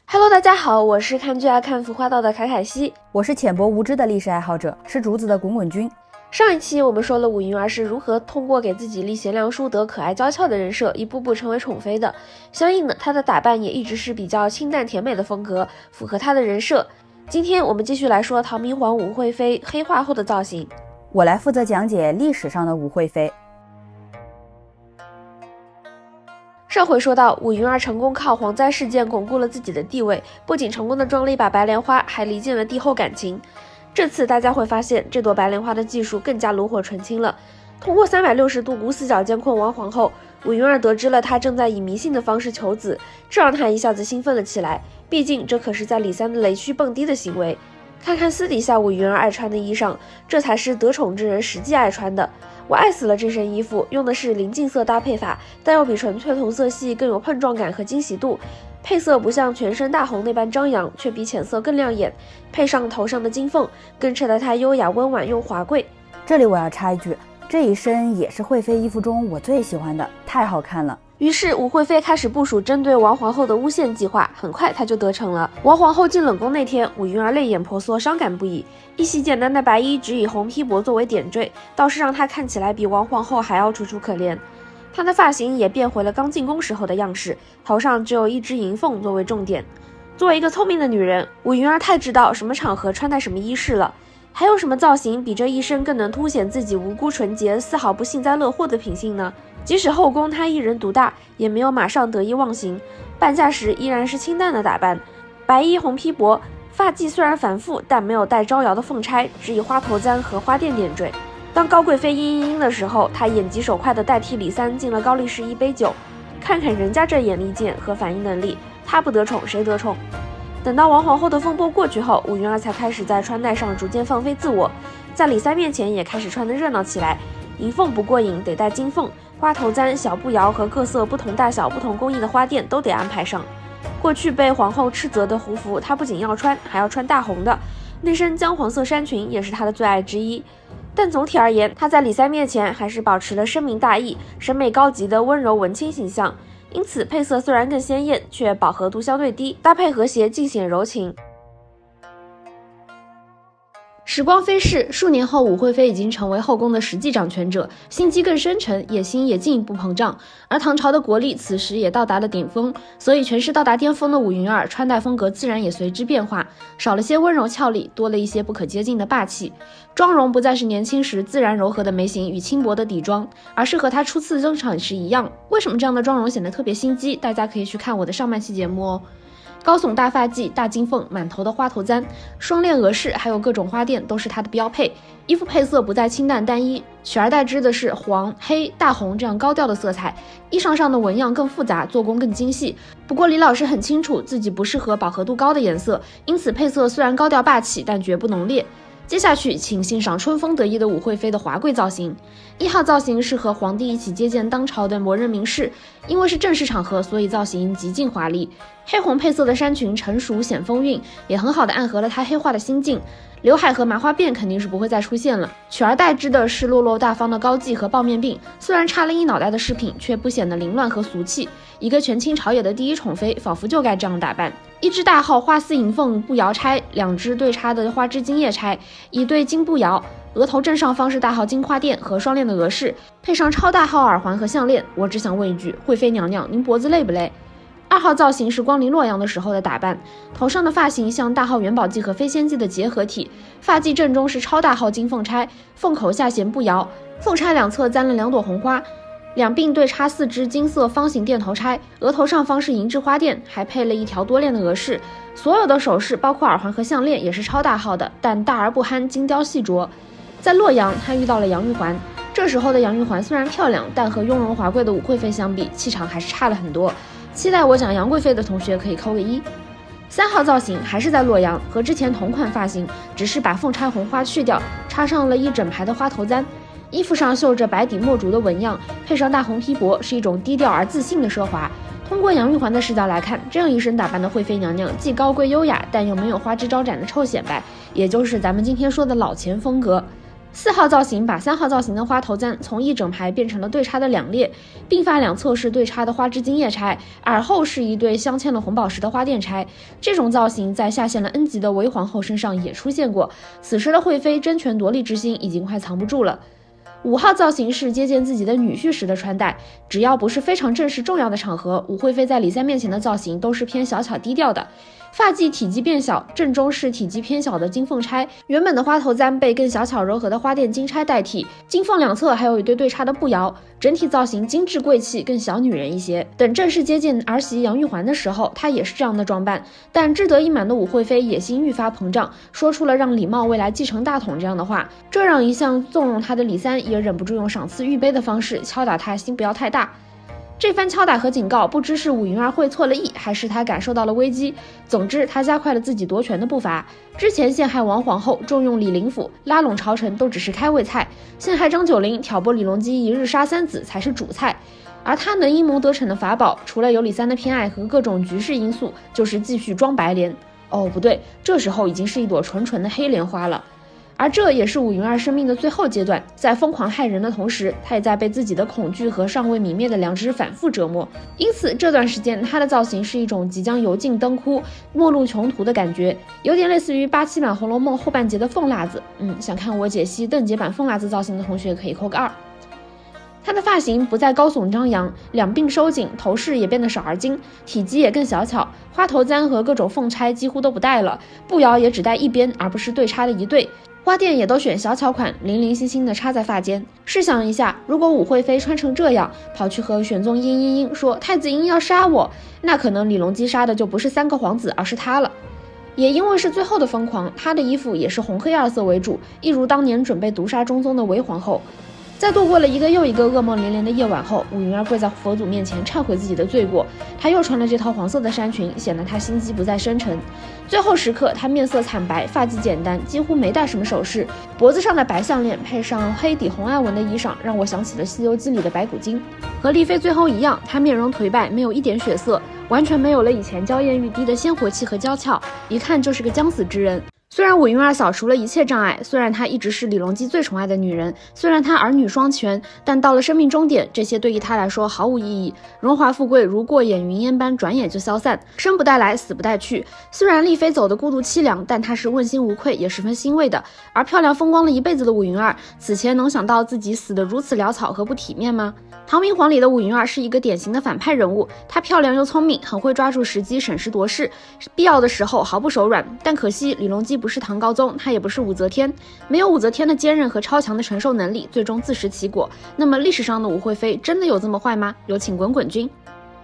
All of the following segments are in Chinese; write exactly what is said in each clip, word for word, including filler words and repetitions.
Hello， 大家好，我是看剧爱看服化道的凯凯西， 我是浅薄无知的历史爱好者，是竹子的滚滚君。 上一期我们说了武云儿是如何通过给自己立贤良淑德、可爱娇俏的人设，一步步成为宠妃的。相应的，她的打扮也一直是比较清淡甜美的风格，符合她的人设。今天我们继续来说唐明皇武惠妃黑化后的造型。 我来负责讲解历史上的武惠妃。 上回说到，武云儿成功靠蝗灾事件巩固了自己的地位，不仅成功的装了一把白莲花，还离间了帝后感情。这次大家会发现，这朵白莲花的技术更加炉火纯青了。通过三百六十度无死角监控王皇后，武云儿得知了她正在以迷信的方式求子，这让她一下子兴奋了起来。毕竟这可是在李三的雷区蹦迪的行为。看看私底下武云儿爱穿的衣裳，这才是得宠之人实际爱穿的。我爱死了这身衣服，用的是临近色搭配法，但又比纯粹同色系更有碰撞感和惊喜度。配色不像全身大红那般张扬，却比浅色更亮眼，配上头上的金凤，更衬得她优雅温婉又华贵。 这里我要插一句，这一身也是惠妃衣服中我最喜欢的，太好看了。 于是武惠妃开始部署针对王皇后的诬陷计划，很快她就得逞了。王皇后进冷宫那天，武云儿泪眼婆娑，伤感不已。一袭简单的白衣，只以红披帛作为点缀，倒是让她看起来比王皇后还要楚楚可怜。她的发型也变回了刚进宫时候的样式，头上只有一只银凤作为重点。作为一个聪明的女人，武云儿太知道什么场合穿戴什么衣饰了。还有什么造型比这一身更能凸显自己无辜纯洁、丝毫不幸灾乐祸的品性呢？即使后宫她一人独大，也没有马上得意忘形，伴驾时依然是清淡的打扮，白衣红披帛，发髻虽然繁复，但没有带招摇的凤钗，只以花头簪和花钿点缀。当高贵妃嘤嘤嘤的时候，她眼疾手快地代替李三敬了高力士一杯酒。看看人家这眼力见和反应能力，她不得宠谁得宠？等到王皇后的风波过去后，武云儿才开始在穿戴上逐渐放飞自我，在李三面前也开始穿得热闹起来。银凤不过瘾，得带金凤，花头簪、小步摇和各色不同大小、不同工艺的花钿都得安排上。过去被皇后斥责的胡服，她不仅要穿，还要穿大红的。那身姜黄色衫裙也是她的最爱之一。但总体而言，她在李三面前还是保持了深明大义、审美高级的温柔文青形象。因此配色虽然更鲜艳，却饱和度相对低，搭配和谐，尽显柔情。时光飞逝，数年后，武惠妃已经成为后宫的实际掌权者，心机更深沉，野心也进一步膨胀。而唐朝的国力此时也到达了顶峰，所以权势到达巅峰的武云儿穿戴风格自然也随之变化，少了些温柔俏丽，多了一些不可接近的霸气。妆容不再是年轻时自然柔和的眉形与轻薄的底妆，而是和她初次登场时一样。为什么这样的妆容显得特别心机？大家可以去看我的上半期节目哦。高耸大发髻、大金凤、满头的花头簪、双链额饰，还有各种花钿都是她的标配。衣服配色不再清淡单一，取而代之的是黄、黑、大红这样高调的色彩。衣裳上的纹样更复杂，做工更精细。不过李老师很清楚自己不适合饱和度高的颜色，因此配色虽然高调霸气，但绝不浓烈。接下去请欣赏春风得意的武惠妃的华贵造型。一号造型是和皇帝一起接见当朝的某任名士，因为是正式场合，所以造型极尽华丽。黑红配色的衫裙成熟显风韵，也很好的暗合了她黑化的心境。刘海和麻花辫肯定是不会再出现了，取而代之的是落落大方的高髻和抱面鬓，虽然插了一脑袋的饰品，却不显得凌乱和俗气。一个权倾朝野的第一宠妃，仿佛就该这样打扮。一只大号花丝银凤步摇钗，两只对插的花枝金叶钗，一对金步摇，额头正上方是大号金花钿和双链的额饰，配上超大号耳环和项链。我只想问一句，惠妃娘娘，您脖子累不累？二号造型是光临洛阳的时候的打扮，头上的发型像大号元宝髻和飞仙髻的结合体，发髻正中是超大号金凤钗，凤口下弦步摇，凤钗两侧簪了两朵红花，两鬓对插四只金色方形钿头钗，额头上方是银质花钿，还配了一条多链的额饰。所有的首饰包括耳环和项链也是超大号的，但大而不憨，精雕细琢。在洛阳她遇到了杨玉环，这时候的杨玉环虽然漂亮，但和雍容华贵的武惠妃相比，气场还是差了很多。期待我讲杨贵妃的同学可以扣个一。三号造型还是在洛阳，和之前同款发型，只是把凤钗红花去掉，插上了一整排的花头簪。衣服上绣着白底墨竹的纹样，配上大红披帛，是一种低调而自信的奢华。通过杨玉环的视角来看，这样一身打扮的惠妃娘娘既高贵优雅，但又没有花枝招展的臭显摆，也就是咱们今天说的老钱风格。 四号造型把三号造型的花头簪从一整排变成了对插的两列，鬓发两侧是对插的花枝金叶钗，耳后是一对镶嵌了红宝石的花钿钗。这种造型在下线了 N 级的韦皇后身上也出现过，此时的惠妃争权夺利之心已经快藏不住了。五号造型是接见自己的女婿时的穿戴，只要不是非常正式重要的场合，武惠妃在李三面前的造型都是偏小巧低调的。发髻体积变小，正中是体积偏小的金凤钗，原本的花头簪被更小巧柔和的花钿金钗代替，金凤两侧还有一对对插的步摇，整体造型精致贵气，更小女人一些。等正式接近儿媳杨玉环的时候，她也是这样的装扮，但志得意满的武惠妃野心愈发膨胀，说出了让李瑁未来继承大统这样的话，这让一向纵容她的李三也忍不住用赏赐玉杯的方式敲打她心不要太大。这番敲打和警告，不知是武云儿会错了意，还是他感受到了危机。总之，他加快了自己夺权的步伐。之前陷害王皇后，重用李林甫，拉拢朝臣都只是开胃菜；陷害张九龄，挑拨李隆基，一日杀三子才是主菜。而他能阴谋得逞的法宝，除了有李三的偏爱和各种局势因素，就是继续装白莲。哦，不对，这时候已经是一朵纯纯的黑莲花了。而这也是武云儿生命的最后阶段，在疯狂害人的同时，他也在被自己的恐惧和尚未泯灭的良知反复折磨。因此这段时间他的造型是一种即将油尽灯枯、末路穷途的感觉，有点类似于八七版《红楼梦》后半截的凤辣子。嗯，想看我解析邓婕版凤辣子造型的同学可以扣个二。他的发型不再高耸张扬，两鬓收紧，头饰也变得少而精，体积也更小巧，花头簪和各种凤钗几乎都不戴了，步摇也只戴一边，而不是对插的一对。花钿也都选小巧款，零零星星的插在发间。试想一下，如果武惠妃穿成这样，跑去和玄宗莺莺莺说太子莺要杀我，那可能李隆基杀的就不是三个皇子，而是他了。也因为是最后的疯狂，他的衣服也是红黑二色为主，一如当年准备毒杀中宗的韦皇后。在度过了一个又一个噩梦连连的夜晚后，武云儿跪在佛祖面前忏悔自己的罪过，她又穿了这套黄色的衫裙，显得她心机不再深沉。最后时刻，她面色惨白，发髻简单，几乎没戴什么首饰，脖子上的白项链配上黑底红暗纹的衣裳，让我想起了《西游记》里的白骨精。和丽妃最后一样，她面容颓败，没有一点血色，完全没有了以前娇艳欲滴的鲜活气和娇俏，一看就是个将死之人。虽然武云儿扫除了一切障碍，虽然她一直是李隆基最宠爱的女人，虽然她儿女双全，但到了生命终点，这些对于她来说毫无意义。荣华富贵如过眼云烟般转眼就消散，生不带来，死不带去。虽然丽妃走的孤独凄凉，但她是问心无愧，也十分欣慰的。而漂亮风光了一辈子的武云儿，此前能想到自己死得如此潦草和不体面吗？唐明皇里的武云儿是一个典型的反派人物，她漂亮又聪明，很会抓住时机审时度势，必要的时候毫不手软。但可惜李隆基不是唐高宗，他也不是武则天，没有武则天的坚韧和超强的承受能力，最终自食其果。那么历史上的武惠妃真的有这么坏吗？有请滚滚君。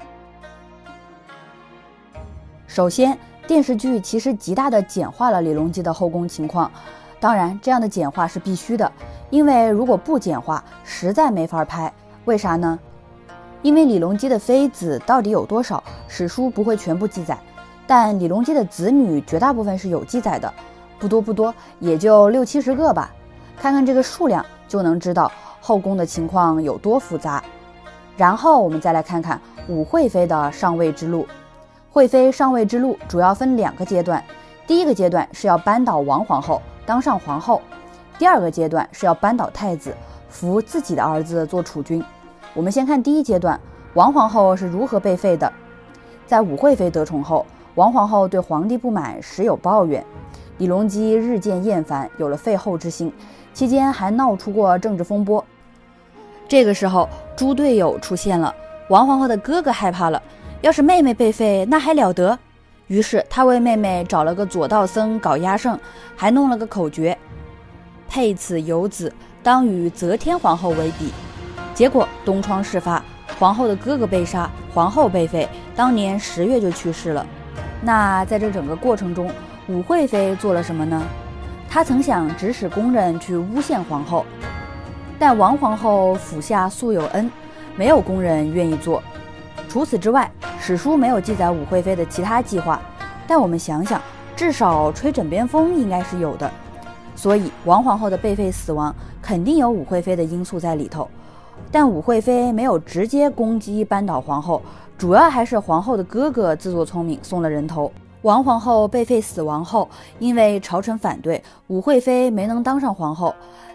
首先，电视剧其实极大的简化了李隆基的后宫情况，当然这样的简化是必须的，因为如果不简化，实在没法拍。为啥呢？因为李隆基的妃子到底有多少，史书不会全部记载，但李隆基的子女绝大部分是有记载的，不多不多，也就六七十个吧。看看这个数量，就能知道后宫的情况有多复杂。然后我们再来看看武惠妃的上位之路。惠妃上位之路主要分两个阶段，第一个阶段是要扳倒王皇后，当上皇后；第二个阶段是要扳倒太子，扶自己的儿子做储君。我们先看第一阶段，王皇后是如何被废的。在武惠妃得宠后，王皇后对皇帝不满，时有抱怨，李隆基日渐厌烦，有了废后之心，期间还闹出过政治风波。这个时候猪队友出现了，王皇后的哥哥害怕了，要是妹妹被废那还了得，于是他为妹妹找了个左道僧搞压圣，还弄了个口诀，佩此有子，当与则天皇后为比。结果东窗事发，皇后的哥哥被杀，皇后被废，当年十月就去世了。那在这整个过程中，武惠妃做了什么呢？她曾想指使宫人去诬陷皇后，但王皇后府下素有恩，没有宫人愿意做。除此之外，史书没有记载武惠妃的其他计划，但我们想想，至少吹枕边风应该是有的。所以王皇后的被废死亡肯定有武惠妃的因素在里头。但武惠妃没有直接攻击扳倒皇后，主要还是皇后的哥哥自作聪明送了人头。王皇后被废死亡后，因为朝臣反对，武惠妃没能当上皇后，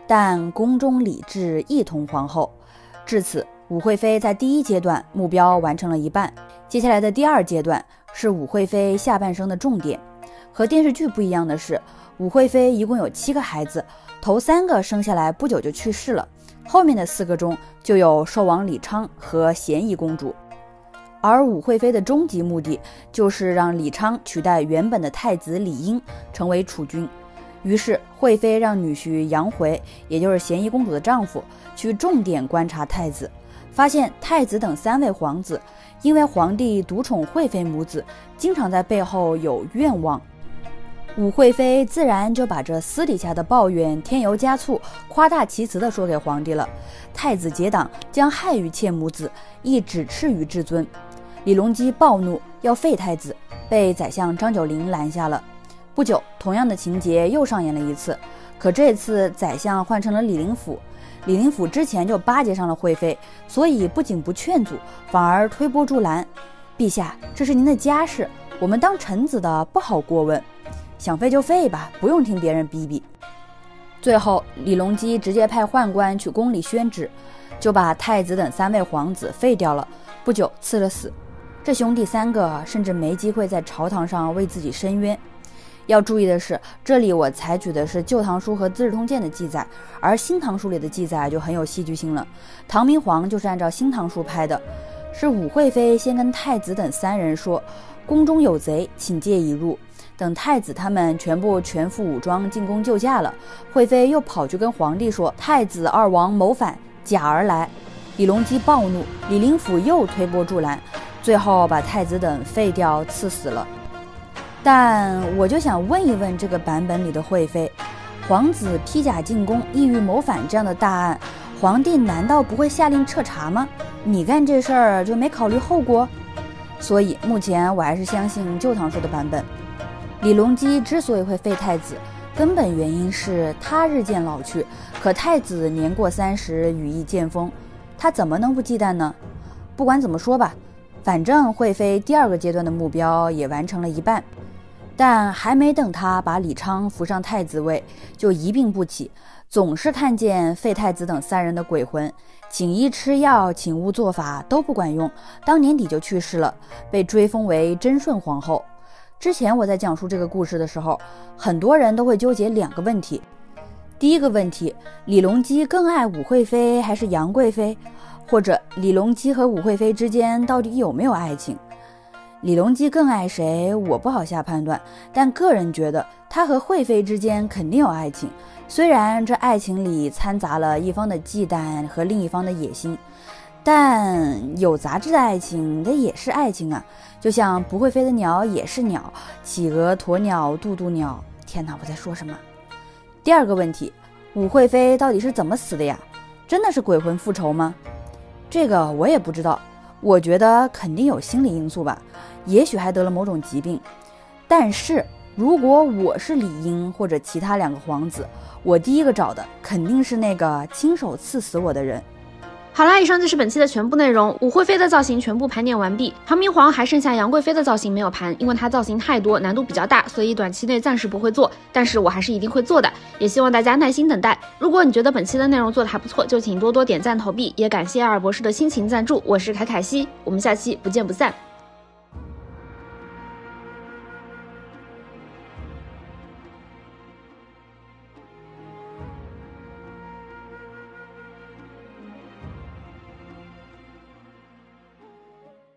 但宫中礼制一同皇后。至此，武惠妃在第一阶段目标完成了一半，接下来的第二阶段是武惠妃下半生的重点。和电视剧不一样的是，武惠妃一共有七个孩子，头三个生下来不久就去世了，后面的四个中就有寿王李昌和咸宜公主。而武惠妃的终极目的就是让李昌取代原本的太子李英成为储君。于是惠妃让女婿杨回，也就是咸宜公主的丈夫，去重点观察太子，发现太子等三位皇子因为皇帝独宠惠妃母子，经常在背后有愿望。武惠妃自然就把这私底下的抱怨添油加醋，夸大其词地说给皇帝了。太子结党将害于妾母子，亦指斥于至尊。李隆基暴怒要废太子，被宰相张九龄拦下了。不久，同样的情节又上演了一次，可这次宰相换成了李林甫。李林甫之前就巴结上了惠妃，所以不仅不劝阻，反而推波助澜。陛下，这是您的家事，我们当臣子的不好过问，想废就废吧，不用听别人逼逼。最后，李隆基直接派宦官去宫里宣旨，就把太子等三位皇子废掉了，不久赐了死。这兄弟三个甚至没机会在朝堂上为自己申冤。要注意的是，这里我采取的是《旧唐书》和《资治通鉴》的记载，而《新唐书》里的记载就很有戏剧性了。唐明皇就是按照《新唐书》拍的，是武惠妃先跟太子等三人说，宫中有贼，请借已入。等太子他们全部全副武装进宫救驾了，惠妃又跑去跟皇帝说太子二王谋反，假而来。李隆基暴怒，李林甫又推波助澜，最后把太子等废掉赐死了。但我就想问一问这个版本里的惠妃，皇子披甲进宫意欲谋反这样的大案，皇帝难道不会下令彻查吗？你干这事儿就没考虑后果？所以目前我还是相信旧唐书的版本。李隆基之所以会废太子，根本原因是他日渐老去，可太子年过三十，羽翼渐丰，他怎么能不忌惮呢？不管怎么说吧，反正惠妃第二个阶段的目标也完成了一半。但还没等他把李昌扶上太子位，就一病不起，总是看见废太子等三人的鬼魂，请医吃药，请巫做法都不管用，当年底就去世了，被追封为贞顺皇后。之前我在讲述这个故事的时候，很多人都会纠结两个问题。第一个问题，李隆基更爱武惠妃还是杨贵妃？或者李隆基和武惠妃之间到底有没有爱情？李隆基更爱谁，我不好下判断，但个人觉得他和惠妃之间肯定有爱情，虽然这爱情里掺杂了一方的忌惮和另一方的野心，但有杂质的爱情它也是爱情啊，就像不会飞的鸟也是鸟，企鹅、鸵鸟、渡渡鸟，天哪，我在说什么？第二个问题，武惠妃到底是怎么死的呀？真的是鬼魂复仇吗？这个我也不知道，我觉得肯定有心理因素吧，也许还得了某种疾病。但是如果我是李英或者其他两个皇子，我第一个找的肯定是那个亲手刺死我的人。 好啦，以上就是本期的全部内容。武惠妃的造型全部盘点完毕，唐明皇还剩下杨贵妃的造型没有盘，因为她造型太多，难度比较大，所以短期内暂时不会做，但是我还是一定会做的，也希望大家耐心等待。如果你觉得本期的内容做得还不错，就请多多点赞投币，也感谢阿尔博士的辛勤赞助。我是凯凯西，我们下期不见不散。